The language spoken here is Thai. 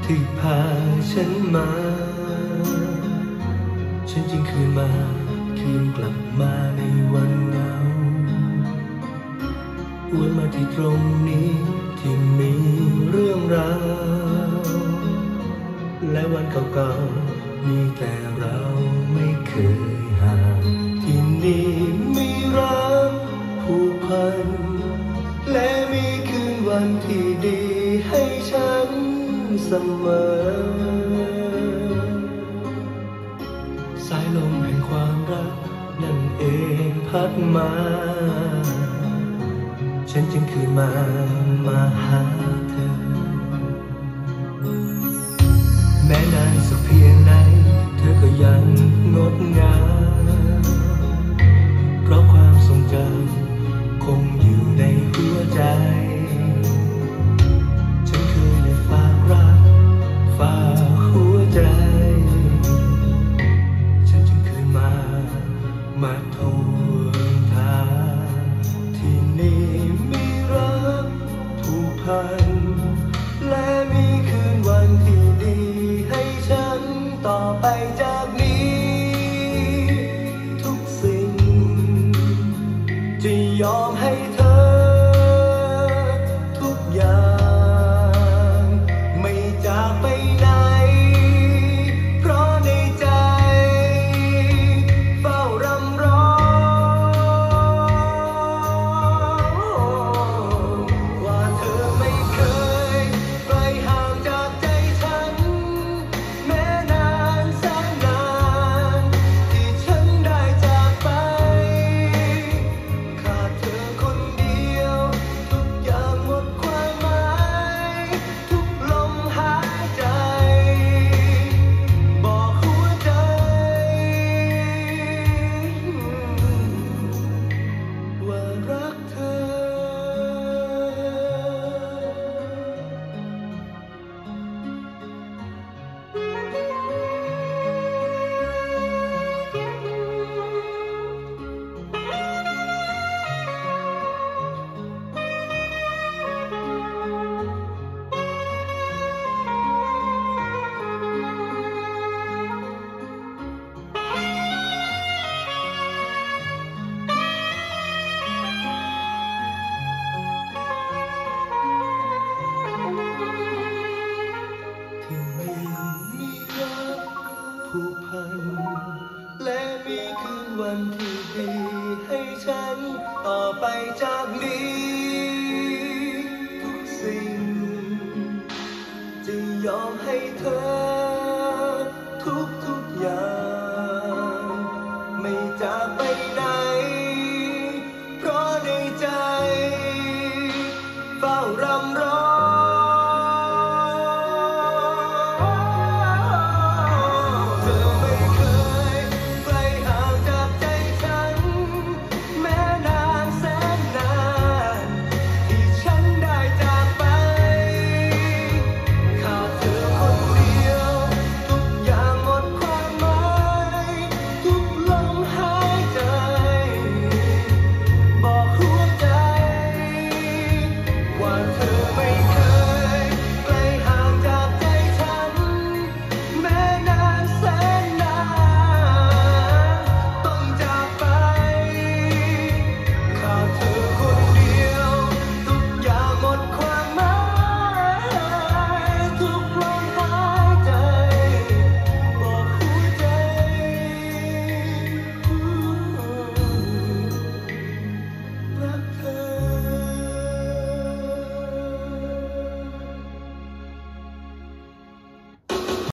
ที่พาฉันมาฉันจึงคืนกลับมาในวันเหงาวนมาที่ตรงนี้ที่มีเรื่องราวและวันเก่าๆมีแต่เราไม่เคยห่างที่นี่มีรักผูกพันและมีคืนวันที่ดีให้ฉันเสมอสายลมแห่งความรักนั่นเองพัดมาฉันจึงคืนมาหาเธอแม้นานสักเพียงไหนเธอก็ยังงดงามเพราะความทรงจำคงอยู่ในหัวใจฉันเคยได้ฝากรักฝากหัวใจฉันจึงคืนมาทวงทางที่นี่มีรักผูกพันและมีคืนวันที่ดีให้ฉันต่อไปจากนี้ทุกสิ่งจะยอมให้เธอทุกอย่างไม่จากไปไหนเพราะในใจเฝ้ารำร้องว่าเธอไม่เคยไกลห่างจากใจฉันแม้นานแสนนานที่ฉันได้จากไปขาดเธอคนเดียวทุกอย่างหมดความหมายทุกลมหายใจบอกหัวใจว่ารักเธอที่มีรักผูกพันและมีคืนวันที่ดีให้ฉันต่อไปจากนี้ทุกสิ่งจะยอมให้เธอทุกอย่าง